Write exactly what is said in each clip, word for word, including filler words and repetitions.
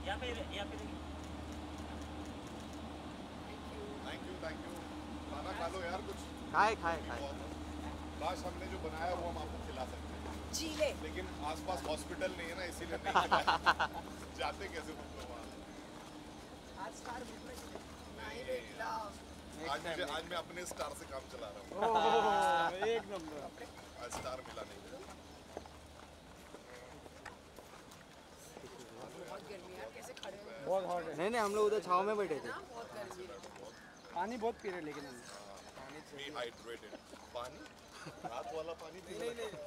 यहाँ पे यहाँ पे देखिए। Thank you thank you. खाना खा लो यार कुछ। खाए खाए खाए। लास्ट हमने जो बनाया वो हम आपको खिला सकते हैं। चीले। लेकिन आसपास हॉस्पिटल नहीं है ना, इसीलिए नहीं खिलाया। जाते कैसे तुम लोग वहाँ? आज स्टार मिल रहा नहीं, आज मुझे आज मैं अपने स्टार से काम चला रहा हूँ। एक नंबर। आज स्टार मिला नहीं। बहुत गर्मी यार, कैसे खड़े हो? बहुत हॉट है। नहीं नहीं हम लोग उधर छाव में बैठे थे। बहुत गर्मी है। पानी बहुत पी रहे लेकिन हम Be hydrated. पानी? रात वाला पानी नहीं नहीं नहीं।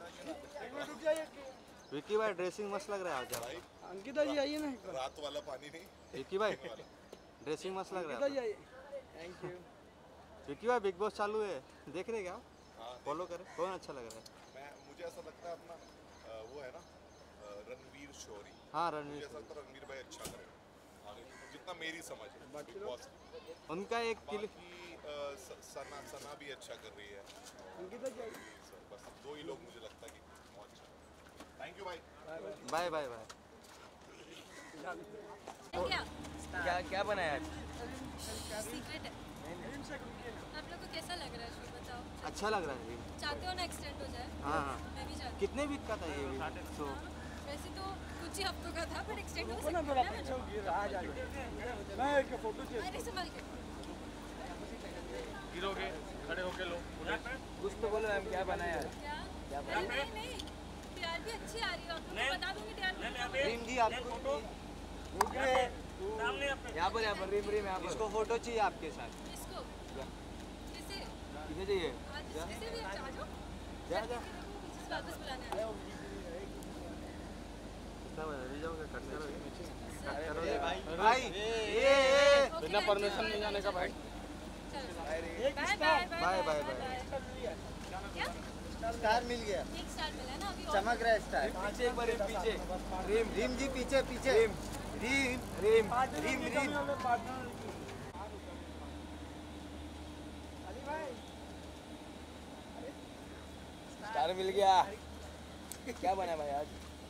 विक्की भाई ड्रेसिंग मस्त लग रहा है आज आप। अंकिता जी आइए ना। रात वाला पानी नहीं। विक्की भाई ड्रेसिंग मस्त लग रहा अंकिता जी है। आइए। Thank you. विक्की भाई बिग बॉस चालू है, देख रहे क्या आप? हाँ, फॉलो करें, कौन अच्छा लग रहा है? मैं मुझे ऐसा लगता है अपना अ, वो है ना अ, रणवीर शोरी। हाँ मुझे रणवीर ऐसा लगता है रणवीर भाई अच्छा करेगा आगे, जितना मेरी समझ है बिग बॉस की। उनका एक क्लिप। बाकी अ, स- सना सना भी अच्छा कर रही है। अंकिता जी आइए। सर बस दो ही लोग मुझे लगता है कि बहुत अच्छा। थैंक यू भाई। Bye bye bye. क्या क्या क्या बनाया आज? सीक्रेट है? आप लोग को कैसा लग रहा है शो बताओ? अच्छा लग रहा है ये। चाहते हो ना एक्सटेंड हो जाए? हाँ हाँ। मैं भी चाहती कितने वीक का था ये शो? हूँ। वैसे तो कुछ ही हफ्तों का था पर एक्सटेंड हो ना सकता थोड़ा है पीछे ना? गिर आ जाइए। मैं एक फोटो चाहिए। अरे संभाल के। गिरोगे खड़े होके लो। कुछ तो बोलो मैम, क्या बनाया आज? क्या? अरे नहीं नहीं टीआर भी अच्छी आ रही है, आपको मैं बता दूंगी टीआर यहाँ भी। पे रीम जी आपको सामने अपने। यहाँ पर यहाँ पर रीम रीम यहाँ पर। इसको फोटो चाहिए आपके साथ। इसको किसे? किसे चाहिए? आज किसे भी अच्छा आ जाओ। जा जा। पीछे वापस बुलाने आ जाओ। कितना बजा रही जाओगे? कट करोगे? सर, भाई भाई ये ये बिना परमिशन नहीं जाने का भाई। चलो एक bye star. Bye bye bye. क्या? स्टार मिल गया। एक स्टार मिला है ना अभी और- चमक रहा है स्टार। पीछे एक बार पीछे। रीम रीम जी पीछे पीछे। रीम रीम रीम रीम रीम। स्टार मिल गया। क्या बना भाई आज?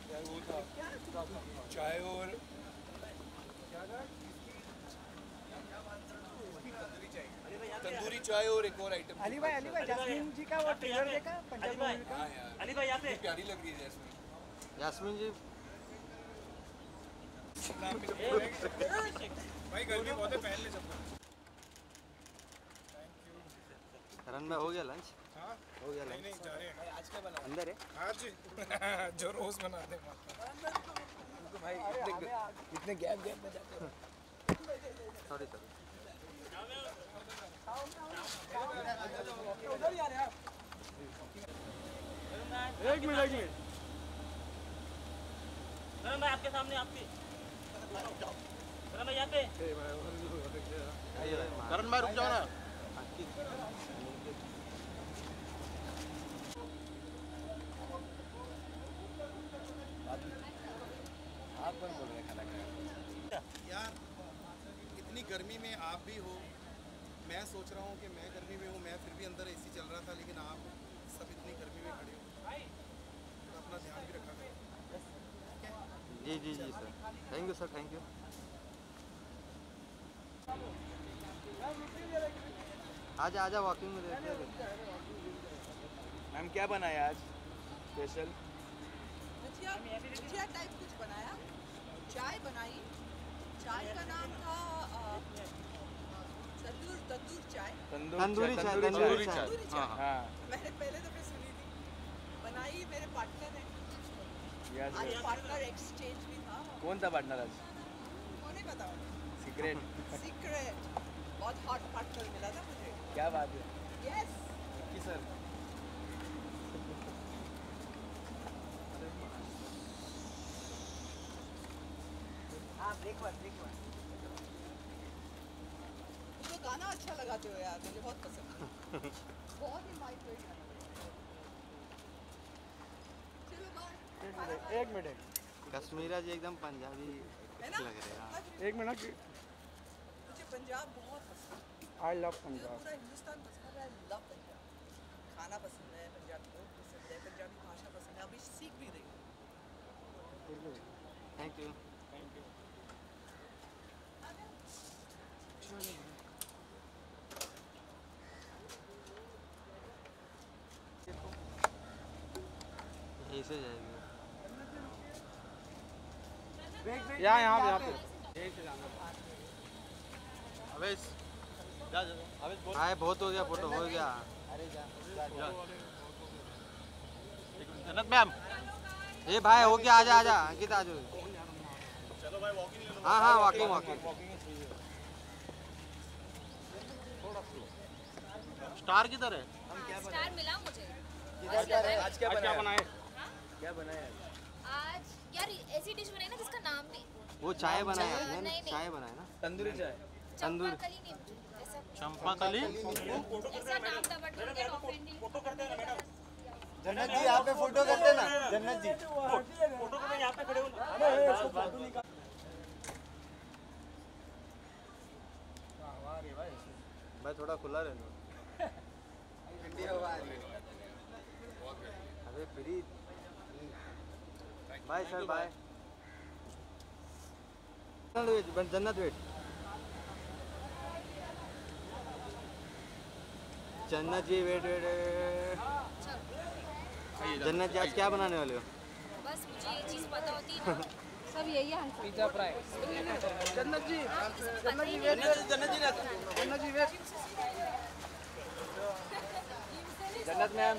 चाय और तंदूरी चाय और एक और आइटम। अली भाई अली भाई जैस्मीन जी का वो ट्रेलर देखा पंजाबी मूवी का? हाँ यार अली भाई यहाँ पे। प्यारी लग रही है जैस्मीन। यास्मीन जी भाई गर्मी बहुत है, पहन ले चप्पल। रन में हो गया लंच? हाँ हो गया नहीं लंच। नहीं जा रहे हैं। आज क्या बना? अंदर है? आज जो रोज बनाते हैं भाई इतने इतने गैप गैप में जाते हो। Sorry sorry. उधर ही आ रहे हैं आप। एक मिनट एक मिनट। करण भाई आपके सामने आपके। करण भाई यहाँ पे। करण भाई रुक जाओ ना। आप कौन बोल रहे हैं खाना खाया? यार इतनी गर्मी में आप भी हो, मैं सोच रहा हूँ कि मैं गर्मी में हूँ, मैं फिर भी अंदर एसी चल रहा था, लेकिन आप सब इतनी गर्मी में खड़े हो, तो अपना ध्यान भी रखा करो। जी जी जी sir. Thank you sir thank you. आजा आजा वॉकिंग में देखते हैं। मैम क्या बनाया आज स्पेशल? भजिया भजिया टाइप कुछ बनाया, चाय बनाई। चाय का नाम था अ, तंदूर तंदूर चाय। तंदूरी चाय तंदूरी चाय। तंदूरी चाय हाँ मैंने पहले दफे सुनी थी, बनाई मेरे पार्टनर ने। यस आज पार्टनर एक्सचेंज भी था। कौन था पार्टनर आज? वो नहीं पता, सीक्रेट। सीक्रेट। बहुत हॉट पार्टनर मिला था मुझे। क्या बात है? यस। कि सर हाँ ब्रेकफास्ट ब्रेकफास्ट। तुम तो गाना अच्छा लगाते हो यार, मुझे बहुत पसंद है। बहुत ही माइक वेट गाना। चलो बाय। एक मिनट कश्मीरा जी एकदम पंजाबी है ना? लग रहे हैं। हाँ। एक मिनट। मुझे पंजाब बहुत पसंद है। आई लव मुझे पंजाब। पूरा हिंदुस्तान पसंद है। I love Punjab. खाना पसंद है, पंजाबी लोग पसंद है, पंजाबी भाषा पसंद है, अभी सीख भी रही हूँ। Thank you. Thank you. ऐसे जाएगी। यहाँ यहाँ पे यहाँ पे अवेश जा जा अवेश बोल हाँ बहुत हो गया फोटो हो गया। जन्नत मैम ये भाई हो गया आजा आजा अंकित आ जाओ। चलो भाई वॉकिंग ले लो हाँ हाँ वॉकिंग वॉकिंग। स्टार किधर है? स्टार मिला मुझे। आज क्या आज क्या बनाए? क्या बनाया आज यार ऐसी डिश बनाई ना जिसका नाम भी वो चाय बनाया आपने नहीं, ना? नहीं। चाय बनाया ना? तंदूरी चाय तंदूर चंपाकली नहीं ऐसा चंपा कली ऐसा नाम था बट डोंट गेट ऑफेंडेड। जन्नत जी यहाँ पे फोटो करते ना जन्नत जी। फोटो को यहाँ पे खड़े हो भाई थोड़ा खुला रहना। अबे free bye sir bye. Jannat wait Jannat ji wait wait Jannat जी आज क्या बनाने वाले हो? बस मुझे ये चीज पता होती है ना। सब यही आंसर पिज्जा फ्राई जन्नत जी जन्नत जी जन्नत जी जन्नत जी वेट जन्नत मैम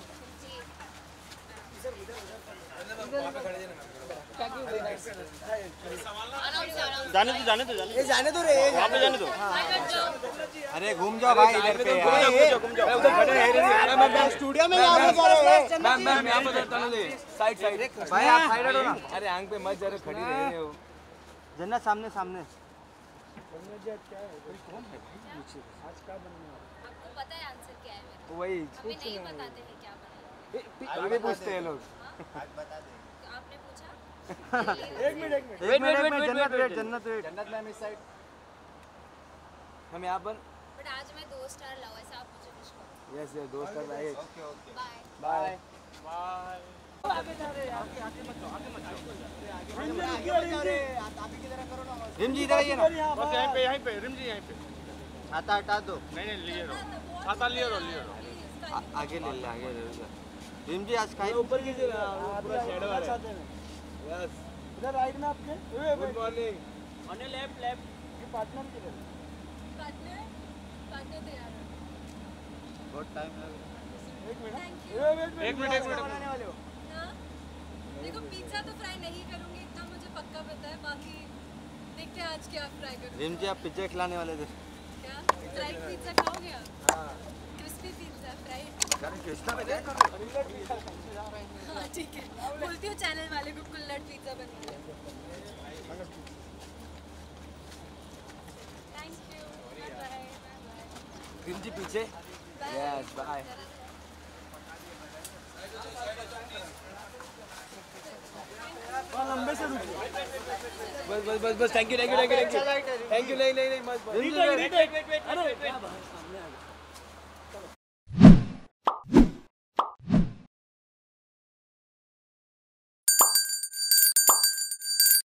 जाने दो जाने दो जाने ये जाने दो रे वहाँ पे जाने दो। अरे घूम जाओ भाई इधर पे उधर खड़े हैं स्टूडियो में यहाँ पे रहे मैम मैम यहाँ पर चलो ले साइड साइड भाई आप साइड हटो ना। अरे आंख पे मत जरा खड़ी रह रहे हो जन्नत सामने सामने। आपको पता है आंसर क्या है मेरा? वही हमें नहीं बताते हैं क्या बनाया। आगे पूछते हैं लोग तो आपने पूछा एक मिनट एक मिनट एक मिनट जन्नत वेट जन्नत वेट जन्नत मैम इस साइड हम यहाँ पर बट आज मैं दो स्टार लाऊं ऐसा आप मुझे कुछ कहो। यस यस दोस्त कर रहे बाय बाय रिम जी इधर आइए ना। बस यहीं पे यहीं पे रिम जी यहीं पे। छाता हटा दो। नहीं नहीं लिए रहो छाता लिए रहो लिए रहो। आ- आगे ले ले आगे ले ले। रिम जी आज खाई ऊपर कीजिए ना पूरा शैडो आ रहा है यस इधर राइट में आपके good morning on left left ये पार्टनर किधर पार्टनर पार्टनर तैयार है। बहुत टाइम लगा। एक मिनट थैंक यू। एक मिनट एक मिनट बनाने वाले हो ना देखो पिज्जा तो फ्राई नहीं करूंगी इतना मुझे पक्का पता है। बाकी देखते हैं आज क्या फ्राई करूंगी। रिम जी आप पिज्जा खिलाने वाले थे। क्या फ्राइड पिज्जा खाओगे आप? हां क्रिस्पी पिज्जा फ्राइड। अरे कृष्णा में क्या हाँ ठीक है बोलती हूँ चैनल वाले को कुल्लड़ पिज्जा बना ले। Thank you bye bye Rim ji पीछे यस बाय लंबे से रुकिए। बस बस बस बस thank you thank you thank you thank you thank you नहीं नहीं नहीं मत Rim ji wait wait wait wait अरे